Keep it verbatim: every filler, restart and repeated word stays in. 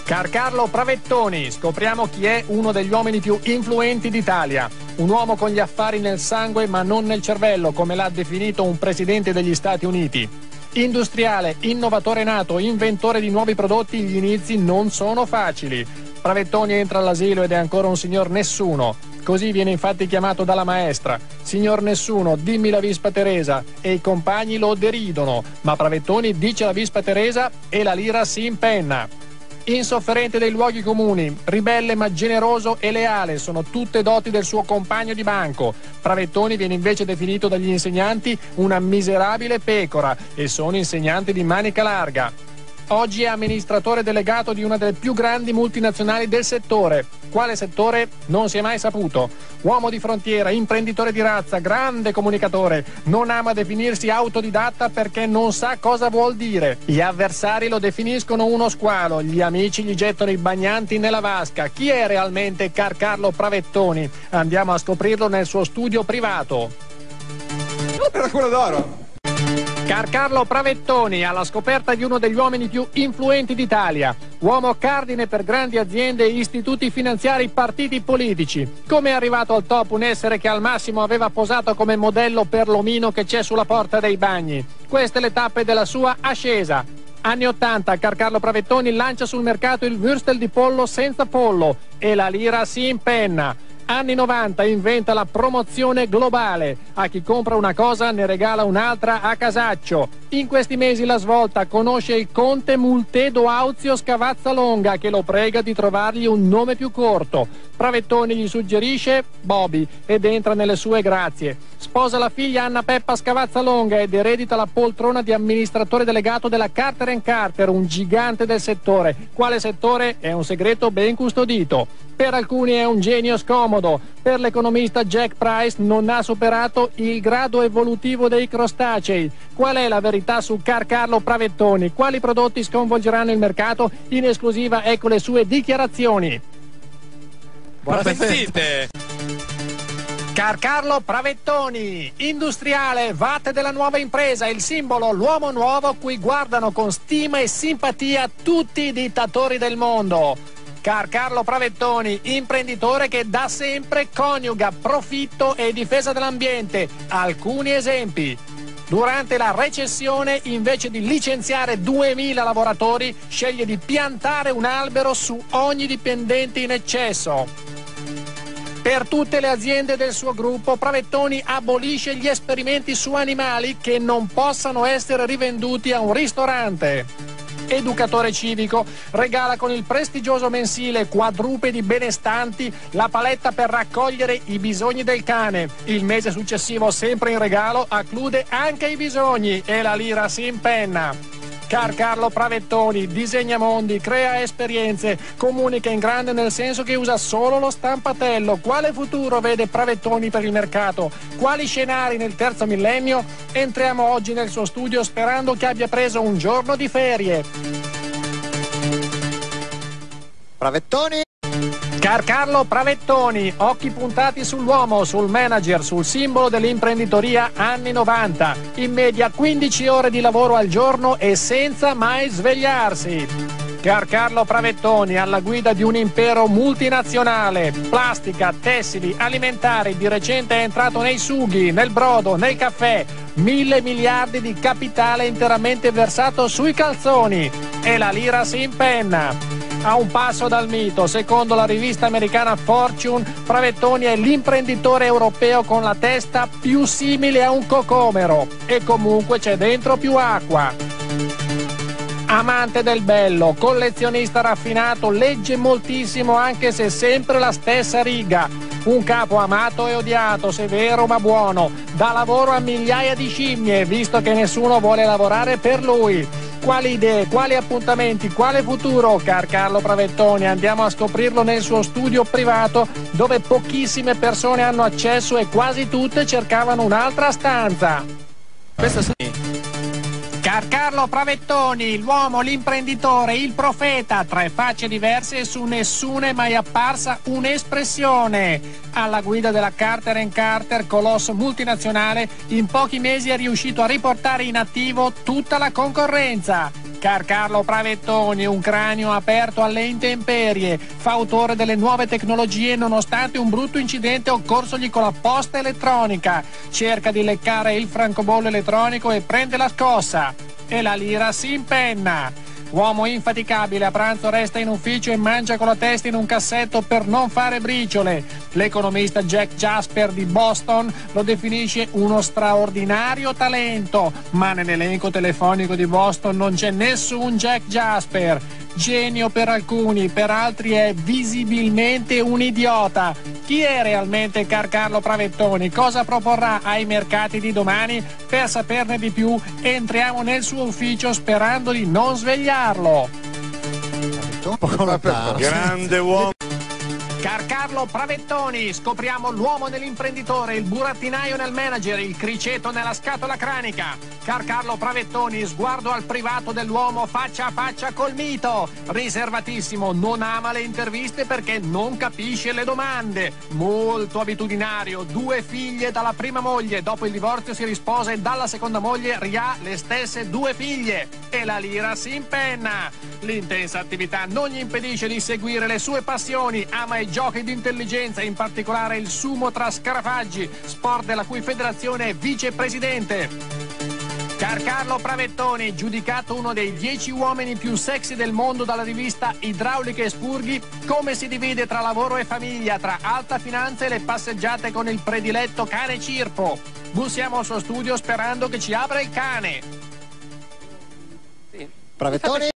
Carcarlo Pravettoni, scopriamo chi è uno degli uomini più influenti d'Italia. Un uomo con gli affari nel sangue ma non nel cervello, come l'ha definito un presidente degli Stati Uniti. Industriale, innovatore nato, inventore di nuovi prodotti, gli inizi non sono facili. Pravettoni entra all'asilo ed è ancora un signor nessuno. Così viene infatti chiamato dalla maestra. Signor nessuno, dimmi la Vispa Teresa, e i compagni lo deridono, ma Pravettoni dice la Vispa Teresa e la lira si impenna. Insofferente dei luoghi comuni, ribelle ma generoso e leale, sono tutte doti del suo compagno di banco. Pravettoni viene invece definito dagli insegnanti una miserabile pecora e sono insegnanti di manica larga. Oggi è amministratore delegato di una delle più grandi multinazionali del settore. Quale settore? Non si è mai saputo. Uomo di frontiera, imprenditore di razza, grande comunicatore. Non ama definirsi autodidatta perché non sa cosa vuol dire. Gli avversari lo definiscono uno squalo, gli amici gli gettano i bagnanti nella vasca. Chi è realmente Carcarlo Pravettoni? Andiamo a scoprirlo nel suo studio privato. Era quello d'oro! Carcarlo Pravettoni alla scoperta di uno degli uomini più influenti d'Italia. Uomo cardine per grandi aziende, istituti finanziari, partiti politici. Come è arrivato al top un essere che al massimo aveva posato come modello per l'omino che c'è sulla porta dei bagni? Queste le tappe della sua ascesa. Anni ottanta, Carcarlo Pravettoni lancia sul mercato il würstel di pollo senza pollo e la lira si impenna. Anni novanta, inventa la promozione globale. A chi compra una cosa ne regala un'altra a casaccio. In questi mesi la svolta, conosce il conte Multedo Auzio Scavazzalonga che lo prega di trovargli un nome più corto. Pravettoni gli suggerisce Bobby ed entra nelle sue grazie. Sposa la figlia Anna Peppa Scavazzalonga ed eredita la poltrona di amministratore delegato della Carter and Carter, un gigante del settore. Quale settore? È un segreto ben custodito. Per alcuni è un genio scomodo, per l'economista Jack Price non ha superato il grado evolutivo dei crostacei. Qual è la verità su Carcarlo Pravettoni? Quali prodotti sconvolgeranno il mercato? In esclusiva ecco le sue dichiarazioni. Buonasera. Carcarlo Pravettoni, industriale, vate della nuova impresa, il simbolo, l'uomo nuovo a cui guardano con stima e simpatia tutti i dittatori del mondo. Carcarlo Pravettoni, imprenditore che da sempre coniuga profitto e difesa dell'ambiente. Alcuni esempi. Durante la recessione, invece di licenziare duemila lavoratori, sceglie di piantare un albero su ogni dipendente in eccesso. Per tutte le aziende del suo gruppo, Pravettoni abolisce gli esperimenti su animali che non possano essere rivenduti a un ristorante. Educatore civico, regala con il prestigioso mensile Quadrupedi benestanti la paletta per raccogliere i bisogni del cane. Il mese successivo, sempre in regalo, acclude anche i bisogni e la lira si impenna. Carcarlo Pravettoni disegna mondi, crea esperienze, comunica in grande nel senso che usa solo lo stampatello. Quale futuro vede Pravettoni per il mercato? Quali scenari nel terzo millennio? Entriamo oggi nel suo studio sperando che abbia preso un giorno di ferie. Pravettoni. Carcarlo Pravettoni, occhi puntati sull'uomo, sul manager, sul simbolo dell'imprenditoria anni novanta. In media quindici ore di lavoro al giorno e senza mai svegliarsi. Carcarlo Pravettoni alla guida di un impero multinazionale, plastica, tessili, alimentari, di recente è entrato nei sughi, nel brodo, nel caffè, mille miliardi di capitale interamente versato sui calzoni e la lira si impenna. A un passo dal mito, secondo la rivista americana Fortune, Pravettoni è l'imprenditore europeo con la testa più simile a un cocomero e comunque c'è dentro più acqua. Amante del bello, collezionista raffinato, legge moltissimo anche se sempre la stessa riga. Un capo amato e odiato, severo ma buono, dà lavoro a migliaia di scimmie, visto che nessuno vuole lavorare per lui. Quali idee, quali appuntamenti, quale futuro? Carcarlo Pravettoni, andiamo a scoprirlo nel suo studio privato dove pochissime persone hanno accesso e quasi tutte cercavano un'altra stanza. Questo sì. Carcarlo Pravettoni, l'uomo, l'imprenditore, il profeta, tre facce diverse e su nessuna è mai apparsa un'espressione. Alla guida della Carter and Carter, colosso multinazionale, in pochi mesi è riuscito a riportare in attivo tutta la concorrenza. Carcarlo Pravettoni, un cranio aperto alle intemperie, fautore delle nuove tecnologie nonostante un brutto incidente occorsogli con la posta elettronica. Cerca di leccare il francobollo elettronico e prende la scossa. E la lira si impenna. Uomo infaticabile, a pranzo resta in ufficio e mangia con la testa in un cassetto per non fare briciole. L'economista Jack Jasper di Boston lo definisce uno straordinario talento, ma nell'elenco telefonico di Boston non c'è nessun Jack Jasper. Genio per alcuni, per altri è visibilmente un idiota. Chi è realmente Carcarlo Pravettoni? Cosa proporrà ai mercati di domani? Per saperne di più entriamo nel suo ufficio sperando di non svegliarlo. Grande uomo. Carcarlo Pravettoni, scopriamo l'uomo nell'imprenditore, il burattinaio nel manager, il criceto nella scatola cranica. Carcarlo Pravettoni, sguardo al privato dell'uomo faccia a faccia col mito. Riservatissimo, non ama le interviste perché non capisce le domande. Molto abitudinario, due figlie dalla prima moglie, dopo il divorzio si risposa e dalla seconda moglie riha le stesse due figlie. E la lira si impenna. L'intensa attività non gli impedisce di seguire le sue passioni, ama i giochi di intelligenza, in particolare il sumo tra scarafaggi, sport della cui federazione è vicepresidente. Carcarlo Pravettoni, giudicato uno dei dieci uomini più sexy del mondo dalla rivista Idrauliche e Spurghi, come si divide tra lavoro e famiglia, tra alta finanza e le passeggiate con il prediletto cane Cirpo. Bussiamo al suo studio sperando che ci apra il cane. Pravettoni.